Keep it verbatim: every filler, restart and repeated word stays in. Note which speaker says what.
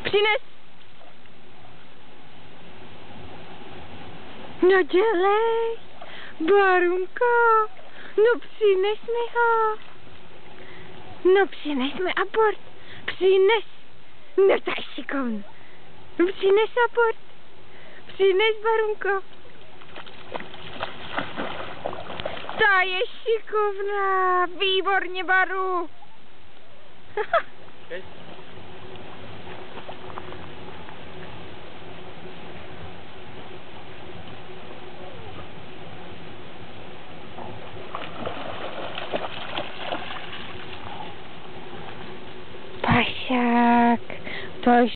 Speaker 1: Přines! No dělej, Barunko, no přines mi ho. No přines mi aport, přines. No to je šikovný. No přines aport, přines, Barunko. Ta je šikovná, výborně, Baru. Pašák, to